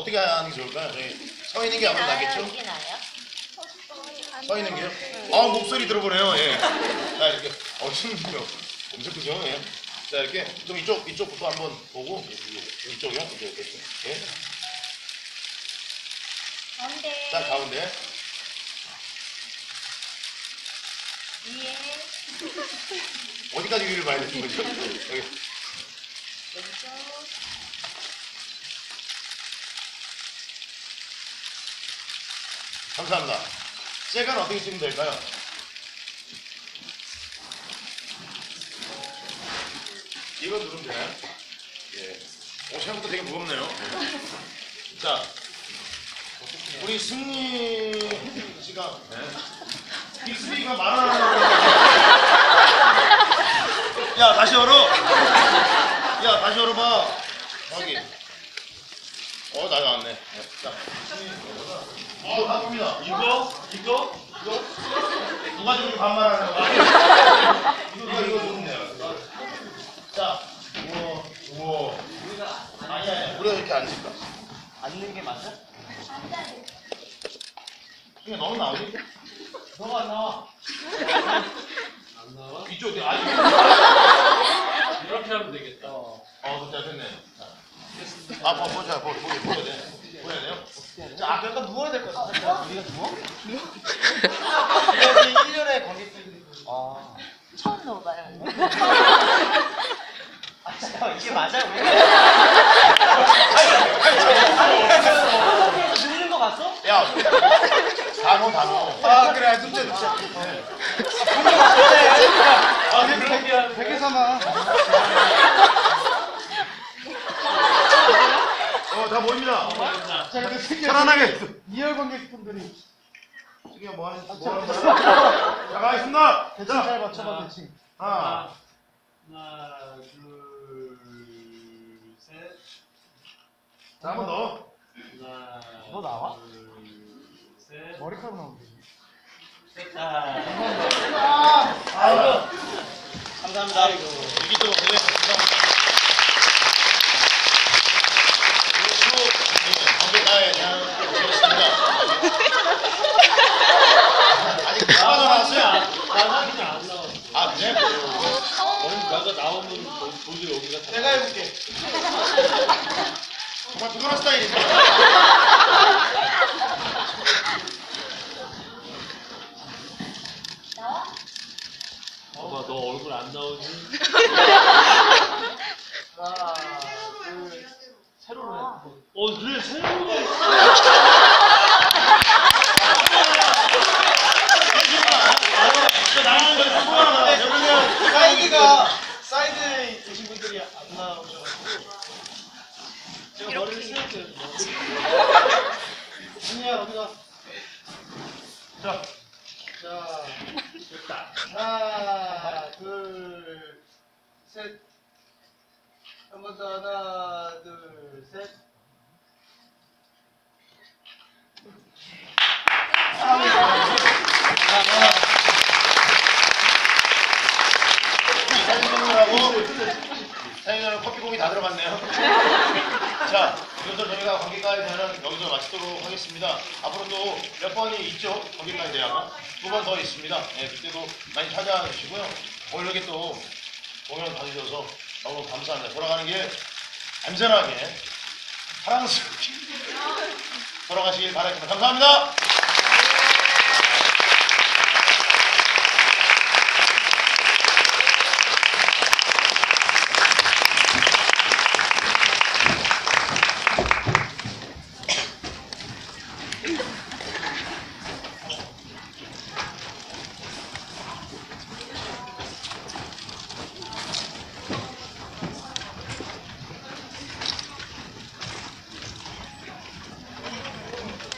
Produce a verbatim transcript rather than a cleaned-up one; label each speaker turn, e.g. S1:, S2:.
S1: 어떻게 하는 게 좋을까요? 저희 서 있는 게 아무래도 낫겠죠?
S2: 이게 나아요?
S1: 서 있는 게요? 아 목소리 들어보네요. 예. 자 이렇게 어신는요 엄청 크죠? 예. 자 이렇게 좀 이쪽 이쪽부터 한번 보고 이쪽이요? 이쪽 이렇게. 예.
S2: 가운데.
S1: 자 가운데.
S2: 위에.
S1: 어디까지 위를 봐야 되는 거죠? 여기.
S2: 왼쪽.
S1: 감사합니다. 잭은 어떻게 찍으면 될까요? 이거 누르면 되나요? 예. 오, 생각보다 되게 무겁네요. 자, 우리 승리 씨가 네. 빅스비가 말하는 야 다시 열어. 야 다시 열어봐. 여기. 어, 나 나왔네. 네. 자, 어, 다 봅니다.
S3: 이거? 이거?
S1: 이거? 누가 저렇게 반말하는 거야? 이거, 이거, 이거 좋은데요. 자, 우와, 우와. 아니야, 아니야. 우리가 이렇게 앉을까?
S3: 앉는 게 맞아?
S1: 이게 너무 나오니?
S3: 너가 안 나와. 안 나와?
S1: 이쪽, 아니.
S3: 이렇게 하면 되겠다.
S1: 어, 자, 됐네. 자. 아, 보, 보자, 보, 보게, 보여야 돼. 보여야 돼요?
S3: 자, 아, 약간 누워야 될 것 같아. 우리가 누워? 여기 일 년에 관객들이. 아.
S2: 처음 넣어봐요.
S3: 아, 잠깐만, 이게 맞아? 우리? 누는 거 봤어?
S1: 야, 단호, 단호.
S3: 아, 그래, 눕자, 눕자. 아, 그래, 백에 삼아.
S1: 어, 다 보입니다.
S3: 자, 이렇게 생겨.
S1: 편안하게.
S3: 이열 관객분들이.
S1: 이게 뭐 하는, 뭐 하는 거야? 자, 가겠습니다.
S3: 대칭 잘 맞춰봐, 대칭.
S1: 하나.
S4: 하나, 둘, 셋.
S1: 자, 한 번 더.
S4: 하나,
S3: 너 나와?
S4: 둘, 셋.
S3: 머리카락 나오는데.
S4: 됐다.
S3: 아,
S1: 아이고.
S3: 감사합니다.
S1: 여기 또 고생하셨습니다. 관계가에 대한 것이었습니다. 아직 누가 나왔어요?
S4: 나가 그냥 안 나와.
S1: 아, 그래?
S4: 오늘 나가 나오면 도저히 여기가 다.
S3: 내가 해볼게.
S1: 정말 피곤한 스타일인데.
S2: 나와?
S4: 봐봐, 너 얼굴 안 나오지?
S3: 하나, 둘, 세로로 해.
S4: 어, 그래, 새로운 거 있어.
S1: 나가는 건 성공하다.
S3: 그러면 사이드가 사이드에 계신 분들이 안 나오셔가지고 제가 머리를 세울게요. 아니야, 어디가?
S1: 자,
S3: 자,
S4: 됐다.
S3: 하나, 둘, 셋. 한 번 더, 하나, 둘, 셋.
S1: 사진 찍느라고 사진으로 커피공이 다 들어갔네요. 자, 이것도 저희가 관객가에 대한 여기서 마치도록 하겠습니다. 앞으로 또 몇 번이 있죠? 관객가에 대한 두 번 더 있습니다. 네, 그때도 많이 찾아와 주시고요. 오늘 이렇게 또 공연 봐주셔서 너무 감사합니다. 돌아가는 게 안전하게 사랑스럽게 돌아가시길 바라겠습니다. 감사합니다.